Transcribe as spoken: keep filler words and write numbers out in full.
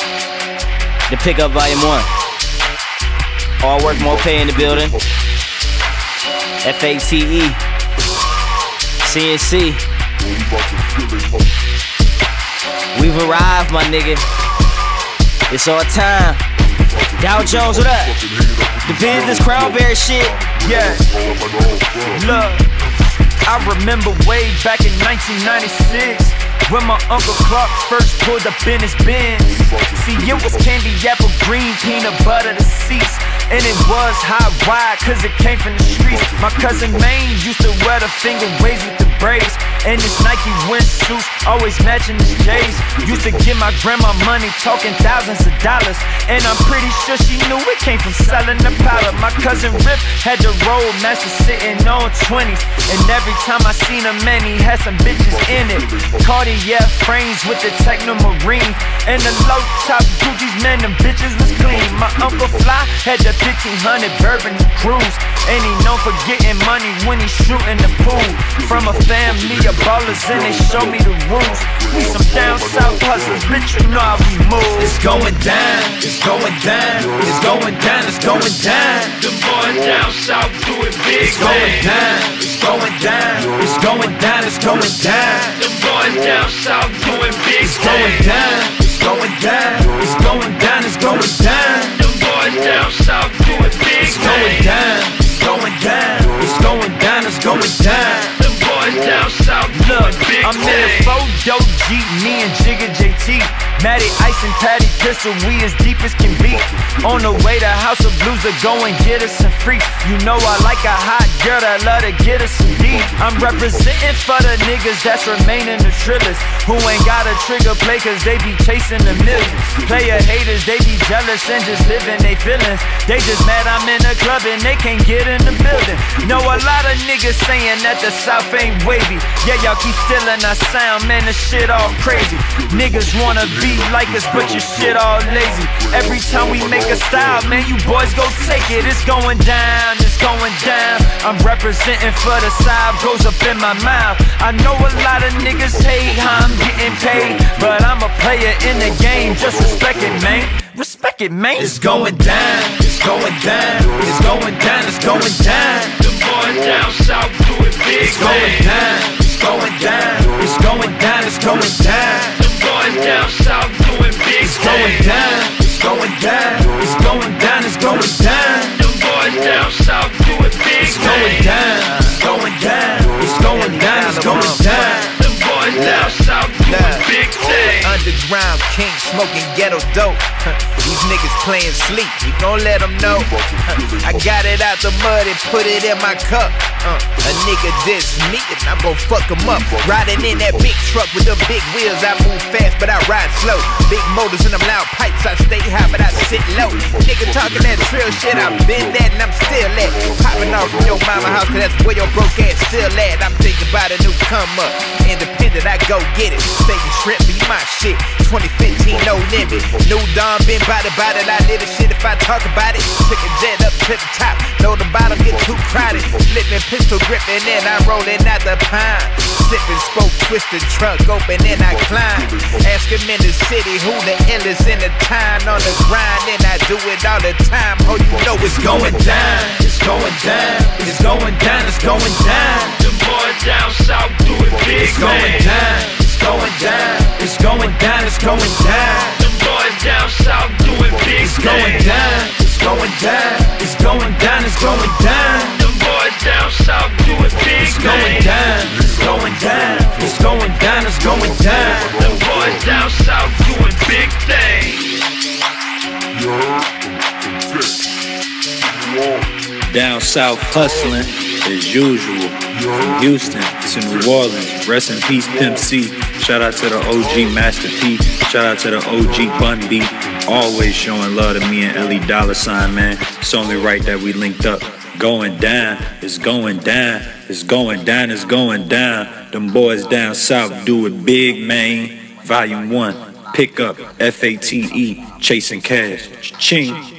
The Pickup Volume one. All work, more pay in the building. F A T E. C N C. We've arrived, my nigga. It's our time. Dow Jones, what up? The business Crowberry shit. Yeah. Look, I remember way back in nineteen ninety-six when my Uncle Clark first pulled up in his Benz. See, it was candy apple, green peanut butter, the seats. And it was hot wide, cause it came from the streets. My cousin Maine used to wear the finger waves with the braids. And his Nike windsuits, always matching his J's. Used to give my grandma money, talking thousands of dollars. And I'm pretty sure she knew it came from selling the powder. My cousin Rip had the Roadmaster sitting on twenties. And every time I seen him, man, he had some bitches in it. Cartier frames with the Techno Marine. And the low top Gucci's, man, them bitches was clean. My Uncle Fly had the fifteen hundred Bourbon Cruise. And he known for getting money when he shooting the pool. From a family of ballers and they show me the rules. We some down south hustlers, bitch, you know how we move. It's going down, it's going down, it's going down, it's going down. The boys down south doing big It's going down, it's going down, it's going down, it's going down. The boys down south doing big It's going down, it's going down, it's going down, it's going down. The boys down south doing big It's going down, it's going down, it's going down, it's going down. The boys down south Look, doing big I'm in a photo Jeep, me and Jigga J T. Matty Ice and Patty Pistol, we as deep as can be. On the way to House of Blues to go and get us some freaks. You know I like a hot girl that love to get us some deep. I'm representing for the niggas that's remaining the trillers, who ain't got a trigger play cause they be chasing the millions. Player haters, they be jealous and just living they feelings. They just mad I'm in the club and they can't get in the building. Know a lot of niggas saying that the South ain't wavy. Yeah, y'all keep stealing our sound, man, the shit all crazy. Niggas wanna be like us, but your shit all lazy. Every time we make a style, man, you boys go take it. It's going down, it's going down. I'm representing for the South, goes up in my mouth. I know a lot of niggas hate how I'm getting paid, but I'm a player in the game, just respect it, man. Respect it, man. It's going down, it's going down, it's going down, it's going down. The boys down south doing big It's going down, it's going down, it's going down, it's going down. The boys down south doing big It's going down, it's going down, it's going down, it's going down. The boys down south doing big It's going down, it's going down, it's going down, it's going down. The boys down south doing big things. Underground king smoking ghetto dope. These niggas playing sleep, we gon' let them know. I got it out the mud and put it in my cup. Uh, a nigga diss me and I'm gon' fuck him up. Riding in that big truck with the big wheels, I move fast but I ride slow. Big motors and them loud pipes, I stay high but I sit low. Nigga talking that trill shit, I've been that and I'm still at. Popping off from your mama house cause that's where your broke ass still at. I'm thinking about a new come up, independent, I go get it. Steak and shrimp be my shit, twenty fifteen no limit. New Dawn been by the bottle, I live the shit if I talk about it. Took a jet up to the top, know the bottom get too crowded. Flipping pistol gripping and I rolling out the pine. Sipping spoke, twisted truck open and I climb. Ask him in the city who the illest in the town. On the grind and I do it all the time. Oh, you know it's going down, it's going down, it's going down, it's going down. The boys down south doing big It's going things. down, it's going down, it's going down, it's going down. The boys down south doing big It's going things. down, it's going down, it's going down, it's going down. The boys down south doing big It's going things. down, it's going down, it's going down, it's going down. The boys down south doing big things. Down south hustling as usual. From Houston to New Orleans. Rest in peace, Pimp C. Shout out to the O G Master P. Shout out to the O G Bun B. Always showing love to me and Ellie Dollar Sign, man. It's only right that we linked up. Going down, it's going down, it's going down, it's going down. Them boys down south do it big, man. Volume one, pick up, F A T E, chasing cash. Ching.